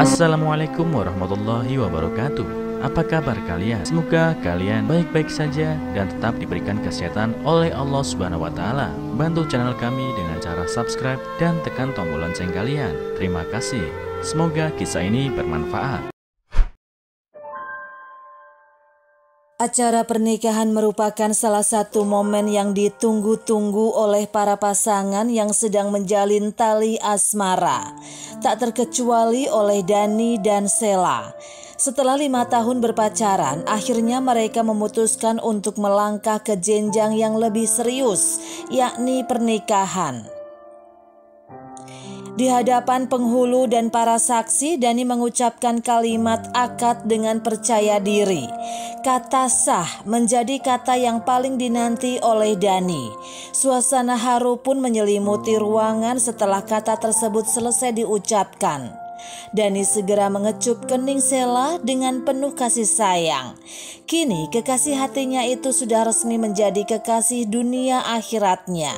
Assalamualaikum warahmatullahi wabarakatuh. Apa kabar kalian? Semoga kalian baik-baik saja dan tetap diberikan kesehatan oleh Allah Subhanahu wa Ta'ala. Bantu channel kami dengan cara subscribe dan tekan tombol lonceng kalian. Terima kasih. Semoga kisah ini bermanfaat. Acara pernikahan merupakan salah satu momen yang ditunggu-tunggu oleh para pasangan yang sedang menjalin tali asmara. Tak terkecuali oleh Dani dan Sheila. Setelah 5 tahun berpacaran, akhirnya mereka memutuskan untuk melangkah ke jenjang yang lebih serius, yakni pernikahan. Di hadapan penghulu dan para saksi, Dani mengucapkan kalimat akad dengan percaya diri. Kata sah menjadi kata yang paling dinanti oleh Dani. Suasana haru pun menyelimuti ruangan setelah kata tersebut selesai diucapkan. Dani segera mengecup kening Sheila dengan penuh kasih sayang. Kini kekasih hatinya itu sudah resmi menjadi kekasih dunia akhiratnya.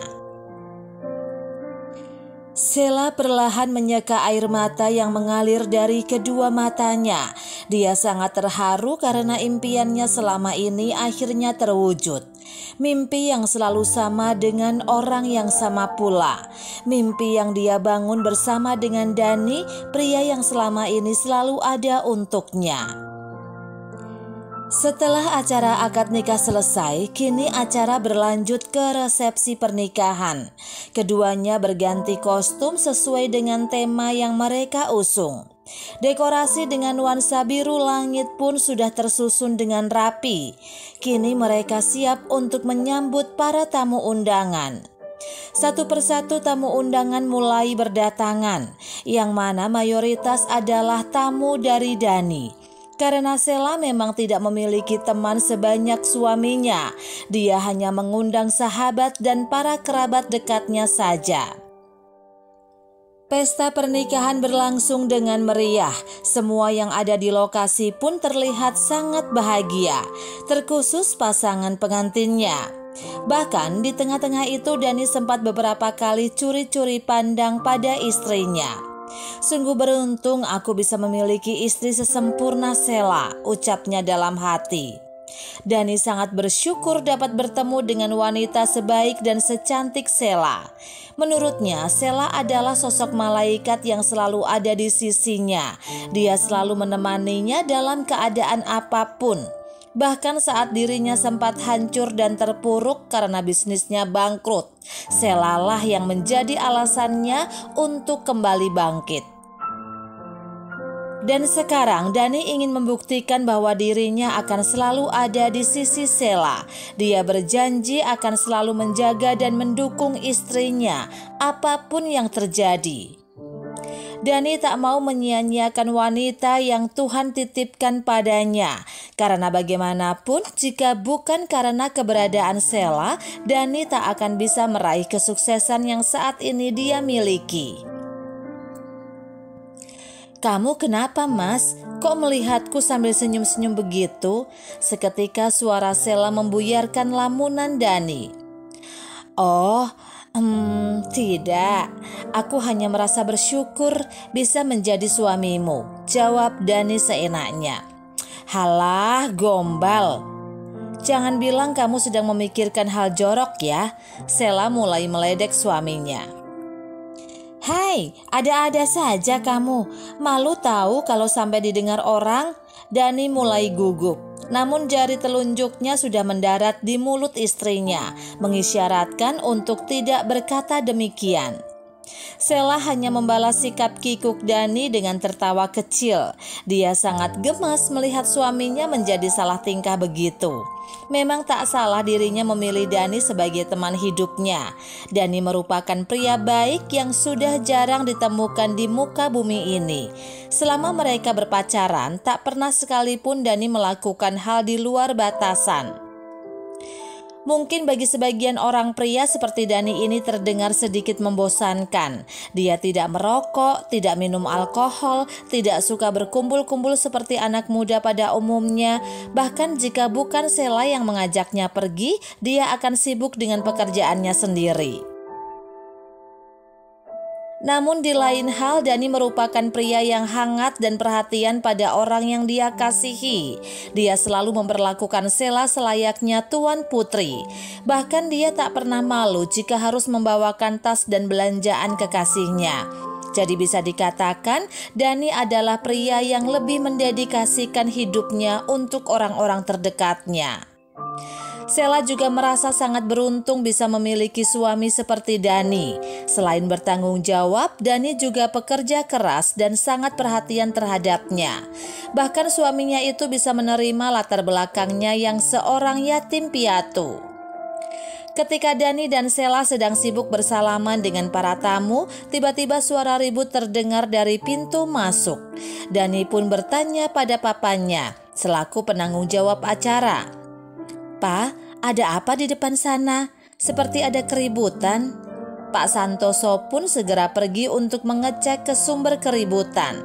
Sheila perlahan menyeka air mata yang mengalir dari kedua matanya. Dia sangat terharu karena impiannya selama ini akhirnya terwujud. Mimpi yang selalu sama dengan orang yang sama pula. Mimpi yang dia bangun bersama dengan Dani, pria yang selama ini selalu ada untuknya. Setelah acara akad nikah selesai, kini acara berlanjut ke resepsi pernikahan. Keduanya berganti kostum sesuai dengan tema yang mereka usung. Dekorasi dengan nuansa biru langit pun sudah tersusun dengan rapi. Kini mereka siap untuk menyambut para tamu undangan. Satu persatu tamu undangan mulai berdatangan, yang mana mayoritas adalah tamu dari Dani. Karena Sheila memang tidak memiliki teman sebanyak suaminya, dia hanya mengundang sahabat dan para kerabat dekatnya saja. Pesta pernikahan berlangsung dengan meriah. Semua yang ada di lokasi pun terlihat sangat bahagia, terkhusus pasangan pengantinnya. Bahkan di tengah-tengah itu Dani sempat beberapa kali curi-curi pandang pada istrinya. Sungguh beruntung aku bisa memiliki istri sesempurna Sheila, ucapnya dalam hati. Dani sangat bersyukur dapat bertemu dengan wanita sebaik dan secantik Sheila. Menurutnya, Sheila adalah sosok malaikat yang selalu ada di sisinya. Dia selalu menemaninya dalam keadaan apapun. Bahkan saat dirinya sempat hancur dan terpuruk karena bisnisnya bangkrut, Sheila lah yang menjadi alasannya untuk kembali bangkit. Dan sekarang Dani ingin membuktikan bahwa dirinya akan selalu ada di sisi Sheila. Dia berjanji akan selalu menjaga dan mendukung istrinya apapun yang terjadi. Dani tak mau menyia-nyiakan wanita yang Tuhan titipkan padanya. Karena bagaimanapun jika bukan karena keberadaan Sheila, Dani tak akan bisa meraih kesuksesan yang saat ini dia miliki. "Kamu kenapa, Mas? Kok melihatku sambil senyum-senyum begitu?" Seketika suara Sheila membuyarkan lamunan Dani. "Oh, tidak. Aku hanya merasa bersyukur bisa menjadi suamimu," jawab Dani seenaknya. "Halah, gombal. Jangan bilang kamu sedang memikirkan hal jorok ya." Sheila mulai meledek suaminya. "Hai, ada-ada saja kamu. Malu tahu kalau sampai didengar orang." Dani mulai gugup. Namun jari telunjuknya sudah mendarat di mulut istrinya, mengisyaratkan untuk tidak berkata demikian. Sheila hanya membalas sikap kikuk Dani dengan tertawa kecil. Dia sangat gemas melihat suaminya menjadi salah tingkah begitu. Memang tak salah dirinya memilih Dani sebagai teman hidupnya. Dani merupakan pria baik yang sudah jarang ditemukan di muka bumi ini. Selama mereka berpacaran, tak pernah sekalipun Dani melakukan hal di luar batasan. Mungkin bagi sebagian orang pria seperti Dani ini terdengar sedikit membosankan. Dia tidak merokok, tidak minum alkohol, tidak suka berkumpul-kumpul seperti anak muda pada umumnya. Bahkan jika bukan Sheila yang mengajaknya pergi, dia akan sibuk dengan pekerjaannya sendiri. Namun di lain hal, Dani merupakan pria yang hangat dan perhatian pada orang yang dia kasihi. Dia selalu memperlakukan Sheila selayaknya tuan putri. Bahkan dia tak pernah malu jika harus membawakan tas dan belanjaan kekasihnya. Jadi bisa dikatakan Dani adalah pria yang lebih mendedikasikan hidupnya untuk orang-orang terdekatnya. Sheila juga merasa sangat beruntung bisa memiliki suami seperti Dani. Selain bertanggung jawab, Dani juga pekerja keras dan sangat perhatian terhadapnya. Bahkan suaminya itu bisa menerima latar belakangnya yang seorang yatim piatu. Ketika Dani dan Sheila sedang sibuk bersalaman dengan para tamu, tiba-tiba suara ribut terdengar dari pintu masuk. Dani pun bertanya pada papanya, selaku penanggung jawab acara. "Pak, ada apa di depan sana? Seperti ada keributan." Pak Santoso pun segera pergi untuk mengecek ke sumber keributan.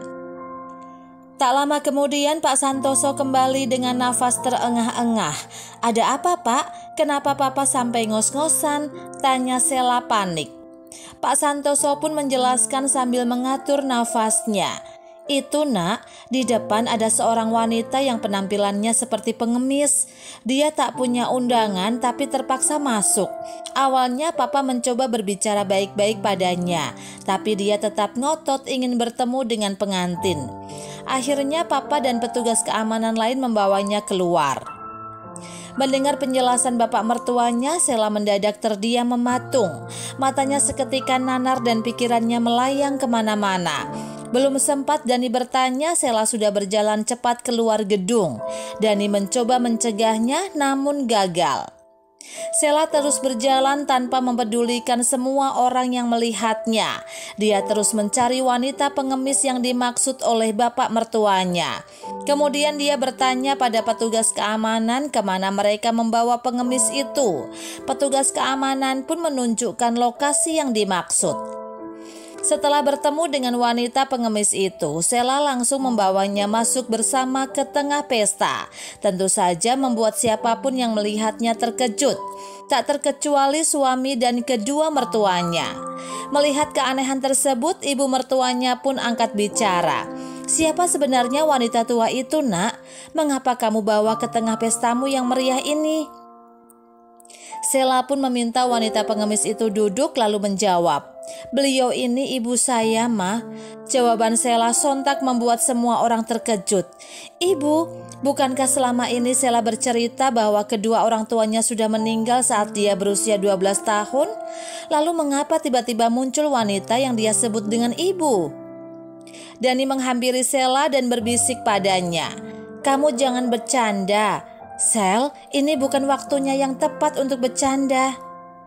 Tak lama kemudian Pak Santoso kembali dengan nafas terengah-engah. "Ada apa, Pak? Kenapa Papa sampai ngos-ngosan?" tanya Sheila panik. Pak Santoso pun menjelaskan sambil mengatur nafasnya. "Itu nak, di depan ada seorang wanita yang penampilannya seperti pengemis. Dia tak punya undangan tapi terpaksa masuk. Awalnya Papa mencoba berbicara baik-baik padanya, tapi dia tetap ngotot ingin bertemu dengan pengantin. Akhirnya Papa dan petugas keamanan lain membawanya keluar." Mendengar penjelasan bapak mertuanya, Sheila mendadak terdiam mematung. Matanya seketika nanar dan pikirannya melayang kemana-mana. Belum sempat Dani bertanya, Sheila sudah berjalan cepat keluar gedung. Dani mencoba mencegahnya namun gagal. Sheila terus berjalan tanpa mempedulikan semua orang yang melihatnya. Dia terus mencari wanita pengemis yang dimaksud oleh bapak mertuanya. Kemudian dia bertanya pada petugas keamanan kemana mereka membawa pengemis itu. Petugas keamanan pun menunjukkan lokasi yang dimaksud. Setelah bertemu dengan wanita pengemis itu, Sheila langsung membawanya masuk bersama ke tengah pesta. Tentu saja membuat siapapun yang melihatnya terkejut, tak terkecuali suami dan kedua mertuanya. Melihat keanehan tersebut, ibu mertuanya pun angkat bicara. "Siapa sebenarnya wanita tua itu, nak? Mengapa kamu bawa ke tengah pestamu yang meriah ini?" Sheila pun meminta wanita pengemis itu duduk lalu menjawab, "Beliau ini ibu saya, Ma." Jawaban Sheila sontak membuat semua orang terkejut. "Ibu, bukankah selama ini Sheila bercerita bahwa kedua orang tuanya sudah meninggal saat dia berusia 12 tahun? Lalu mengapa tiba-tiba muncul wanita yang dia sebut dengan ibu?" Dani menghampiri Sheila dan berbisik padanya, "Kamu jangan bercanda. Shel, ini bukan waktunya yang tepat untuk bercanda."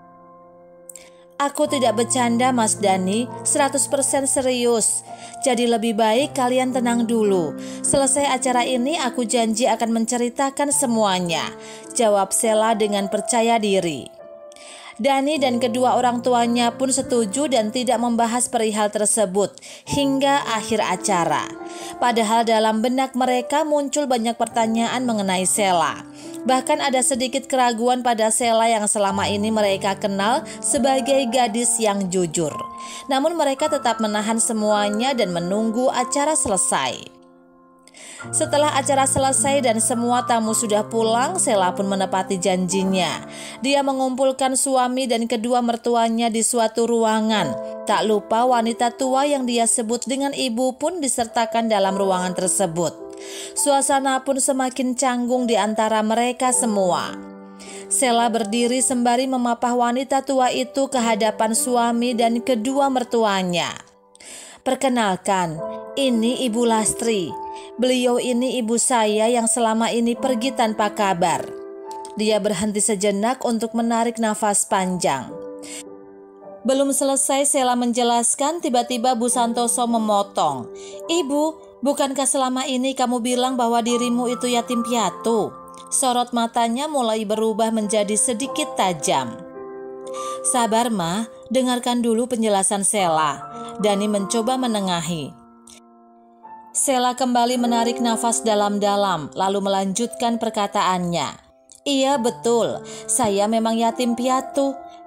"Aku tidak bercanda, Mas Dani, 100% serius. Jadi lebih baik kalian tenang dulu. Selesai acara ini aku janji akan menceritakan semuanya," jawab Sheila dengan percaya diri. Dani dan kedua orang tuanya pun setuju dan tidak membahas perihal tersebut hingga akhir acara. Padahal dalam benak mereka muncul banyak pertanyaan mengenai Sheila. Bahkan ada sedikit keraguan pada Sheila yang selama ini mereka kenal sebagai gadis yang jujur. Namun mereka tetap menahan semuanya dan menunggu acara selesai. Setelah acara selesai dan semua tamu sudah pulang, Sheila pun menepati janjinya. Dia mengumpulkan suami dan kedua mertuanya di suatu ruangan. Tak lupa wanita tua yang dia sebut dengan ibu pun disertakan dalam ruangan tersebut. Suasana pun semakin canggung di antara mereka semua. Sheila berdiri sembari memapah wanita tua itu ke hadapan suami dan kedua mertuanya. "Perkenalkan, ini Ibu Lastri. Beliau ini ibu saya yang selama ini pergi tanpa kabar." Dia berhenti sejenak untuk menarik nafas panjang. Belum selesai Sheila menjelaskan, tiba-tiba Bu Santoso memotong. "Ibu, bukankah selama ini kamu bilang bahwa dirimu itu yatim piatu?" Sorot matanya mulai berubah menjadi sedikit tajam. "Sabar, Ma, dengarkan dulu penjelasan Sheila." Dani mencoba menengahi. Sheila kembali menarik nafas dalam-dalam lalu melanjutkan perkataannya. "Iya betul, saya memang yatim piatu.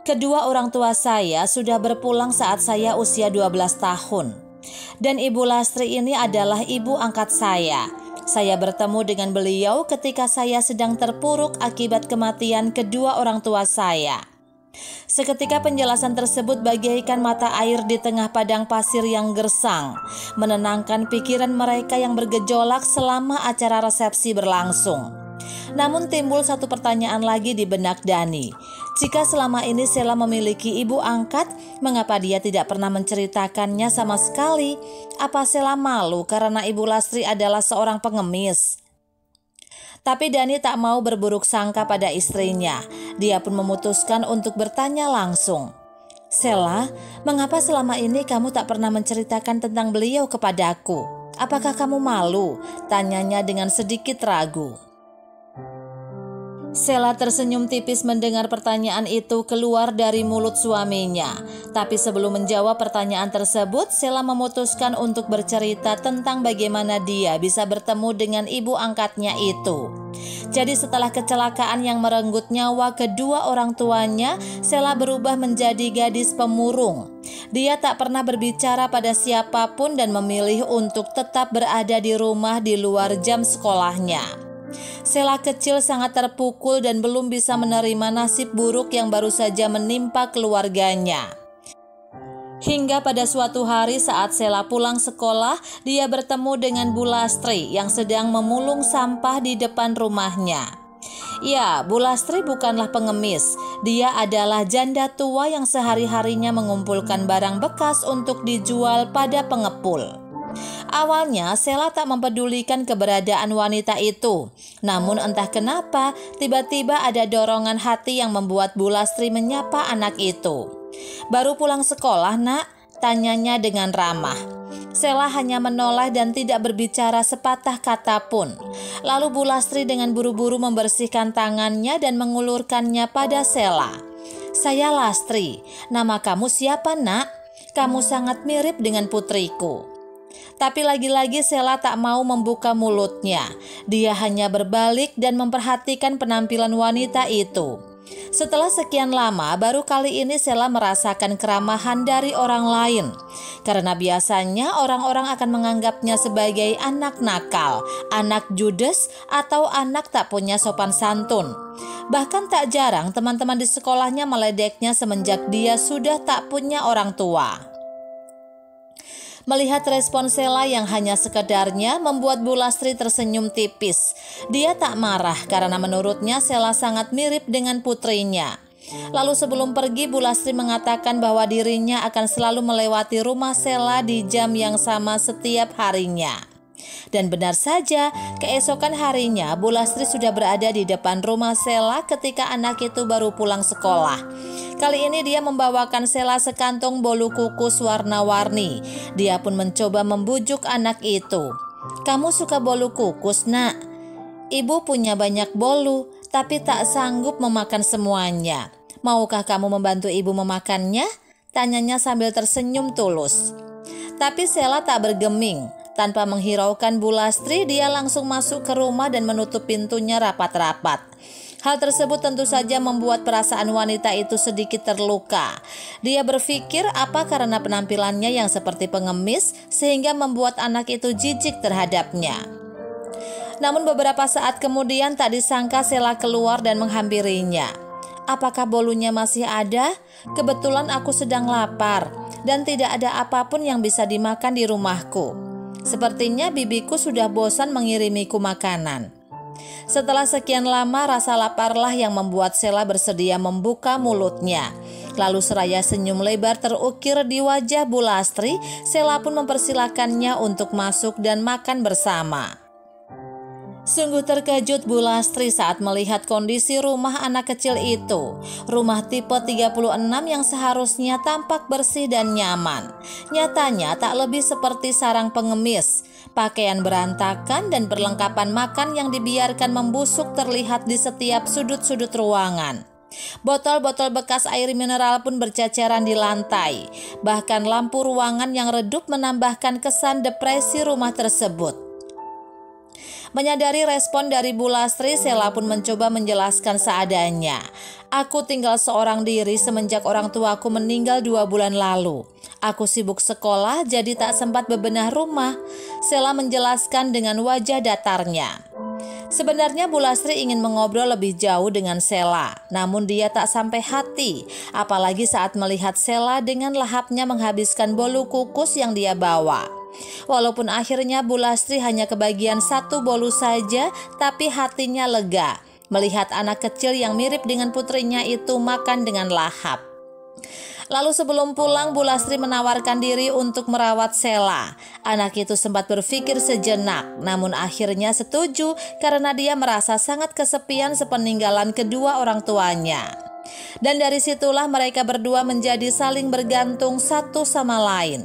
Kedua orang tua saya sudah berpulang saat saya usia 12 tahun. Dan Ibu Lastri ini adalah ibu angkat saya. Saya bertemu dengan beliau ketika saya sedang terpuruk akibat kematian kedua orang tua saya. Seketika penjelasan tersebut bagaikan mata air di tengah padang pasir yang gersang, menenangkan pikiran mereka yang bergejolak selama acara resepsi berlangsung. Namun timbul satu pertanyaan lagi di benak Dani. Jika selama ini Sheila memiliki ibu angkat, mengapa dia tidak pernah menceritakannya sama sekali? Apa Sheila malu karena Ibu Lastri adalah seorang pengemis? Tapi Dani tak mau berburuk sangka pada istrinya. Dia pun memutuskan untuk bertanya langsung. Sheila, mengapa selama ini kamu tak pernah menceritakan tentang beliau kepadaku? Apakah kamu malu? Tanyanya dengan sedikit ragu. Sheila tersenyum tipis mendengar pertanyaan itu keluar dari mulut suaminya. Tapi sebelum menjawab pertanyaan tersebut, Sheila memutuskan untuk bercerita tentang bagaimana dia bisa bertemu dengan ibu angkatnya itu. Jadi setelah kecelakaan yang merenggut nyawa kedua orang tuanya, Sheila berubah menjadi gadis pemurung. Dia tak pernah berbicara pada siapapun dan memilih untuk tetap berada di rumah di luar jam sekolahnya. Sheila kecil sangat terpukul dan belum bisa menerima nasib buruk yang baru saja menimpa keluarganya. Hingga pada suatu hari saat Sheila pulang sekolah, dia bertemu dengan Bu Lastri yang sedang memulung sampah di depan rumahnya. Ya, Bu Lastri bukanlah pengemis. Dia adalah janda tua yang sehari-harinya mengumpulkan barang bekas untuk dijual pada pengepul. Awalnya Sheila tak mempedulikan keberadaan wanita itu. Namun entah kenapa tiba-tiba ada dorongan hati yang membuat Bu Lastri menyapa anak itu. Baru pulang sekolah, Nak? Tanyanya dengan ramah. Sheila hanya menoleh dan tidak berbicara sepatah kata pun. Lalu Bu Lastri dengan buru-buru membersihkan tangannya dan mengulurkannya pada Sheila. Saya Lastri. Nama kamu siapa, Nak? Kamu sangat mirip dengan putriku. Tapi lagi-lagi Sheila tak mau membuka mulutnya. Dia hanya berbalik dan memperhatikan penampilan wanita itu. Setelah sekian lama, baru kali ini Sheila merasakan keramahan dari orang lain. Karena biasanya orang-orang akan menganggapnya sebagai anak nakal, anak judes, atau anak tak punya sopan santun. Bahkan tak jarang teman-teman di sekolahnya meledeknya semenjak dia sudah tak punya orang tua. Melihat respon Sheila yang hanya sekedarnya membuat Bu Lastri tersenyum tipis. Dia tak marah karena menurutnya Sheila sangat mirip dengan putrinya. Lalu sebelum pergi, Bu Lastri mengatakan bahwa dirinya akan selalu melewati rumah Sheila di jam yang sama setiap harinya. Dan benar saja, keesokan harinya Bu Lastri sudah berada di depan rumah Sheila ketika anak itu baru pulang sekolah. Kali ini dia membawakan Sheila sekantong bolu kukus warna-warni. Dia pun mencoba membujuk anak itu. Kamu suka bolu kukus, Nak? Ibu punya banyak bolu, tapi tak sanggup memakan semuanya. Maukah kamu membantu ibu memakannya? Tanyanya sambil tersenyum tulus. Tapi Sheila tak bergeming. Tanpa menghiraukan Bu Lastri, dia langsung masuk ke rumah dan menutup pintunya rapat-rapat. Hal tersebut tentu saja membuat perasaan wanita itu sedikit terluka. Dia berpikir apa karena penampilannya yang seperti pengemis sehingga membuat anak itu jijik terhadapnya. Namun beberapa saat kemudian tak disangka Sheila keluar dan menghampirinya. Apakah bolunya masih ada? Kebetulan aku sedang lapar dan tidak ada apapun yang bisa dimakan di rumahku. Sepertinya bibiku sudah bosan mengirimiku makanan. Setelah sekian lama, rasa laparlah yang membuat Sheila bersedia membuka mulutnya. Lalu seraya senyum lebar terukir di wajah Bu Lastri, Sheila pun mempersilakannya untuk masuk dan makan bersama. Sungguh terkejut Bu Lastri saat melihat kondisi rumah anak kecil itu. Rumah tipe 36 yang seharusnya tampak bersih dan nyaman. Nyatanya tak lebih seperti sarang pengemis. Pakaian berantakan dan perlengkapan makan yang dibiarkan membusuk terlihat di setiap sudut-sudut ruangan. Botol-botol bekas air mineral pun berceceran di lantai. Bahkan lampu ruangan yang redup menambahkan kesan depresi rumah tersebut. Menyadari respon dari Bu Lastri, Sela pun mencoba menjelaskan seadanya. Aku tinggal seorang diri semenjak orang tuaku meninggal 2 bulan lalu. Aku sibuk sekolah jadi tak sempat bebenah rumah. Sela menjelaskan dengan wajah datarnya. Sebenarnya Bu Lastri ingin mengobrol lebih jauh dengan Sela, namun dia tak sampai hati, apalagi saat melihat Sela dengan lahapnya menghabiskan bolu kukus yang dia bawa. Walaupun akhirnya Bu Lastri hanya kebagian 1 bolu saja, tapi hatinya lega melihat anak kecil yang mirip dengan putrinya itu makan dengan lahap. Lalu sebelum pulang, Bu Lastri menawarkan diri untuk merawat Sela. Anak itu sempat berpikir sejenak, namun akhirnya setuju karena dia merasa sangat kesepian sepeninggalan kedua orang tuanya. Dan dari situlah mereka berdua menjadi saling bergantung satu sama lain.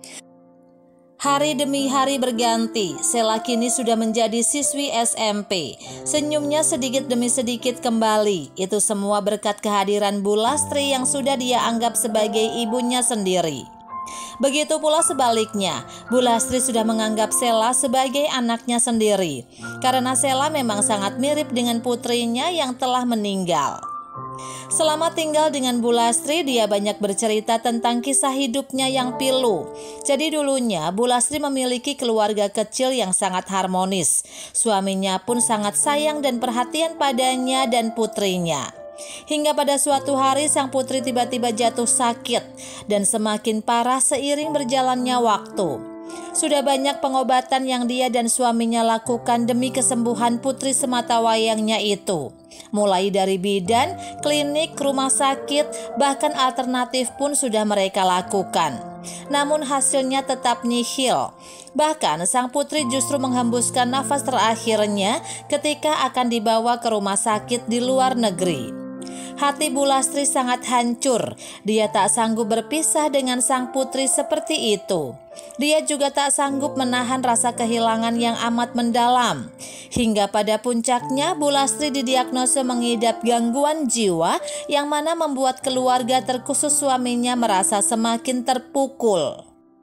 Hari demi hari berganti, Sela kini sudah menjadi siswi SMP. Senyumnya sedikit demi sedikit kembali. Itu semua berkat kehadiran Bu Lastri yang sudah dia anggap sebagai ibunya sendiri. Begitu pula sebaliknya, Bu Lastri sudah menganggap Sela sebagai anaknya sendiri. Karena Sela memang sangat mirip dengan putrinya yang telah meninggal. Selama tinggal dengan Bu Lastri, dia banyak bercerita tentang kisah hidupnya yang pilu. Jadi dulunya Bu Lastri memiliki keluarga kecil yang sangat harmonis. Suaminya pun sangat sayang dan perhatian padanya dan putrinya. Hingga pada suatu hari sang putri tiba-tiba jatuh sakit dan semakin parah seiring berjalannya waktu. Sudah banyak pengobatan yang dia dan suaminya lakukan demi kesembuhan putri sematawayangnya itu. Mulai dari bidan, klinik, rumah sakit, bahkan alternatif pun sudah mereka lakukan. Namun hasilnya tetap nihil. Bahkan sang putri justru menghembuskan nafas terakhirnya ketika akan dibawa ke rumah sakit di luar negeri. Hati Bu Lastri sangat hancur. Dia tak sanggup berpisah dengan sang putri seperti itu. Dia juga tak sanggup menahan rasa kehilangan yang amat mendalam. Hingga pada puncaknya Bu Lastri didiagnosa mengidap gangguan jiwa yang mana membuat keluarga terkhusus suaminya merasa semakin terpukul.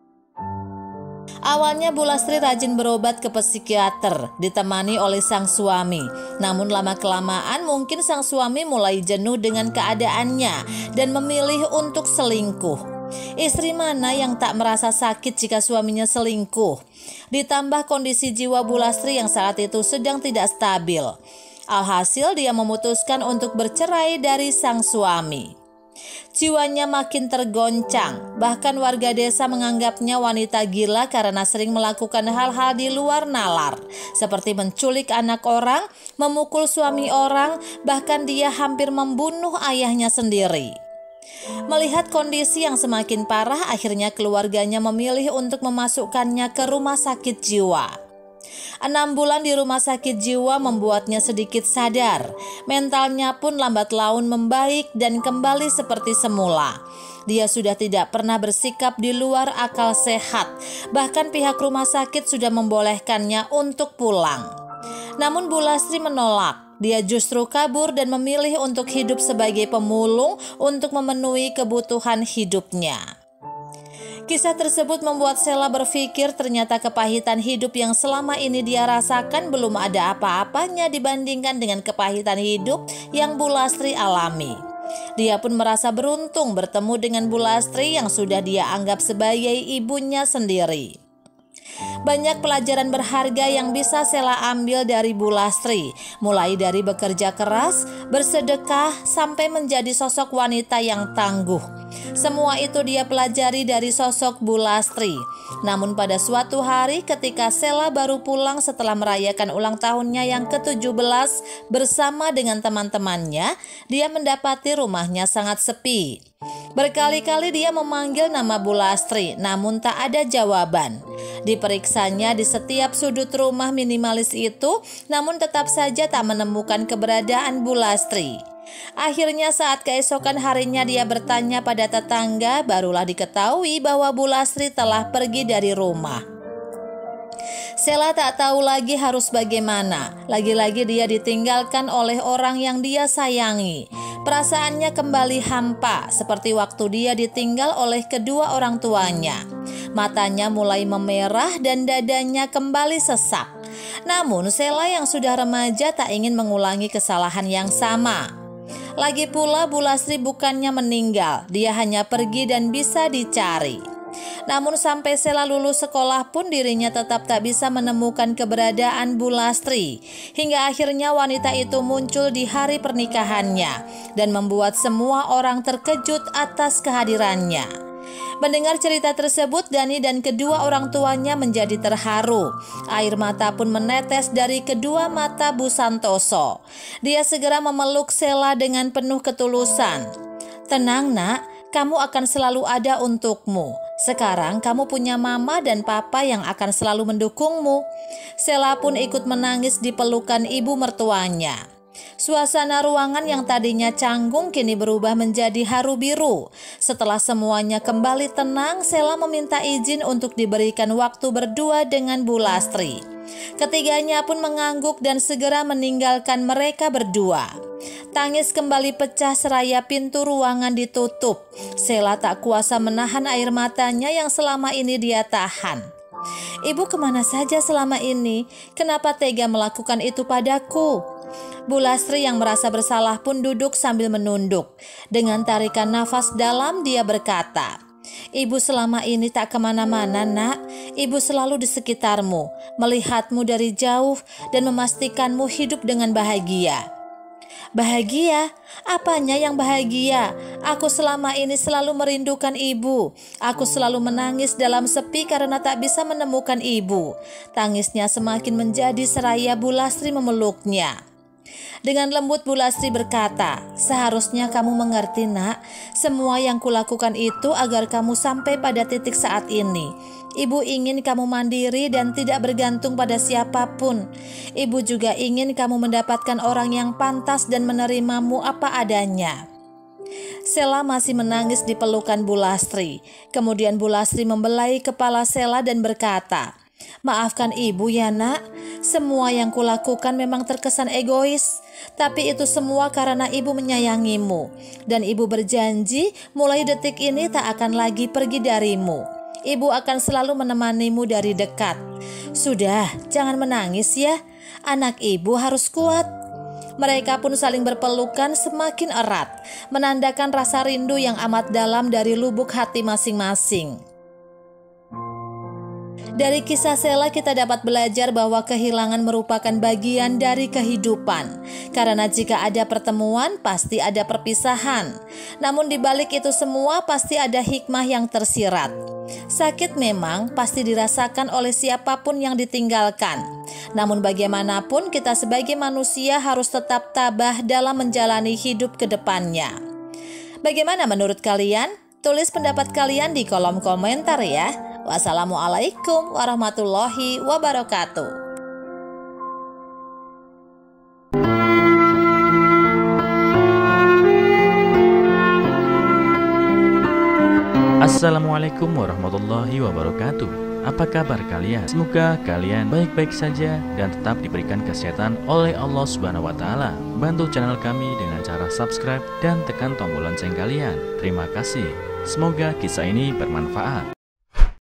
Awalnya Bu Lastri rajin berobat ke psikiater, ditemani oleh sang suami. Namun lama-kelamaan mungkin sang suami mulai jenuh dengan keadaannya dan memilih untuk selingkuh. Istri mana yang tak merasa sakit jika suaminya selingkuh? Ditambah kondisi jiwa Bu Lastri yang saat itu sedang tidak stabil. Alhasil dia memutuskan untuk bercerai dari sang suami. Jiwanya makin tergoncang, bahkan warga desa menganggapnya wanita gila karena sering melakukan hal-hal di luar nalar, seperti menculik anak orang, memukul suami orang, bahkan dia hampir membunuh ayahnya sendiri. Melihat kondisi yang semakin parah, akhirnya keluarganya memilih untuk memasukkannya ke rumah sakit jiwa. 6 bulan di rumah sakit jiwa membuatnya sedikit sadar. Mentalnya pun lambat laun membaik dan kembali seperti semula. Dia sudah tidak pernah bersikap di luar akal sehat. Bahkan pihak rumah sakit sudah membolehkannya untuk pulang. Namun Bu Lastri menolak. Dia justru kabur dan memilih untuk hidup sebagai pemulung untuk memenuhi kebutuhan hidupnya. Kisah tersebut membuat Sela berpikir ternyata kepahitan hidup yang selama ini dia rasakan belum ada apa-apanya dibandingkan dengan kepahitan hidup yang Bu Lastri alami. Dia pun merasa beruntung bertemu dengan Bu Lastri yang sudah dia anggap sebagai ibunya sendiri. Banyak pelajaran berharga yang bisa Sela ambil dari Bu Lastri, mulai dari bekerja keras, bersedekah, sampai menjadi sosok wanita yang tangguh. Semua itu dia pelajari dari sosok Bu Lastri. Namun pada suatu hari ketika Sela baru pulang setelah merayakan ulang tahunnya yang ke-17 bersama dengan teman-temannya, dia mendapati rumahnya sangat sepi. Berkali-kali dia memanggil nama Bu Lastri, namun tak ada jawaban. Diperiksanya di setiap sudut rumah minimalis itu, namun tetap saja tak menemukan keberadaan Bu Lastri. Akhirnya saat keesokan harinya dia bertanya pada tetangga, barulah diketahui bahwa Bu Lastri telah pergi dari rumah. Sela tak tahu lagi harus bagaimana. Lagi-lagi dia ditinggalkan oleh orang yang dia sayangi. Perasaannya kembali hampa, seperti waktu dia ditinggal oleh kedua orang tuanya. Matanya mulai memerah dan dadanya kembali sesak. Namun Sela yang sudah remaja tak ingin mengulangi kesalahan yang sama. Lagi pula Bu Lastri bukannya meninggal, dia hanya pergi dan bisa dicari. Namun sampai Sela lulus sekolah pun dirinya tetap tak bisa menemukan keberadaan Bu Lastri. Hingga akhirnya wanita itu muncul di hari pernikahannya dan membuat semua orang terkejut atas kehadirannya. Mendengar cerita tersebut, Dani dan kedua orang tuanya menjadi terharu. Air mata pun menetes dari kedua mata Bu Santoso. Dia segera memeluk Sela dengan penuh ketulusan. "Tenang nak, kamu akan selalu ada untukmu. Sekarang kamu punya mama dan papa yang akan selalu mendukungmu." Sela pun ikut menangis di pelukan ibu mertuanya. Suasana ruangan yang tadinya canggung kini berubah menjadi haru biru. Setelah semuanya kembali tenang, Sela meminta izin untuk diberikan waktu berdua dengan Bu Lastri. Ketiganya pun mengangguk dan segera meninggalkan mereka berdua. Tangis kembali pecah seraya pintu ruangan ditutup. Sela tak kuasa menahan air matanya yang selama ini dia tahan. "Ibu kemana saja selama ini? Kenapa tega melakukan itu padaku?" Bu Lastri yang merasa bersalah pun duduk sambil menunduk. Dengan tarikan nafas dalam dia berkata, "Ibu selama ini tak kemana-mana nak. Ibu selalu di sekitarmu, melihatmu dari jauh dan memastikanmu hidup dengan bahagia." "Bahagia? Apanya yang bahagia? Aku selama ini selalu merindukan ibu. Aku selalu menangis dalam sepi karena tak bisa menemukan ibu." Tangisnya semakin menjadi seraya Bu Lastri memeluknya. Dengan lembut Bu Lastri berkata, "Seharusnya kamu mengerti nak, semua yang kulakukan itu agar kamu sampai pada titik saat ini. Ibu ingin kamu mandiri dan tidak bergantung pada siapapun. Ibu juga ingin kamu mendapatkan orang yang pantas dan menerimamu apa adanya." Sela masih menangis di pelukan Bu Lastri. Kemudian Bu Lastri membelai kepala Sela dan berkata, "Maafkan ibu ya nak, semua yang kulakukan memang terkesan egois. Tapi itu semua karena ibu menyayangimu. Dan ibu berjanji mulai detik ini tak akan lagi pergi darimu. Ibu akan selalu menemanimu dari dekat. Sudah, jangan menangis ya. Anak ibu harus kuat." Mereka pun saling berpelukan semakin erat, menandakan rasa rindu yang amat dalam dari lubuk hati masing-masing. Dari kisah Sela kita dapat belajar bahwa kehilangan merupakan bagian dari kehidupan. Karena jika ada pertemuan, pasti ada perpisahan. Namun di balik itu semua pasti ada hikmah yang tersirat. Sakit memang pasti dirasakan oleh siapapun yang ditinggalkan. Namun bagaimanapun kita sebagai manusia harus tetap tabah dalam menjalani hidup ke depannya. Bagaimana menurut kalian? Tulis pendapat kalian di kolom komentar ya. Wassalamualaikum warahmatullahi wabarakatuh. Assalamualaikum warahmatullahi wabarakatuh. Apa kabar kalian? Semoga kalian baik-baik saja dan tetap diberikan kesehatan oleh Allah Subhanahu wa Ta'ala. Bantu channel kami dengan cara subscribe dan tekan tombol lonceng kalian. Terima kasih. Semoga kisah ini bermanfaat.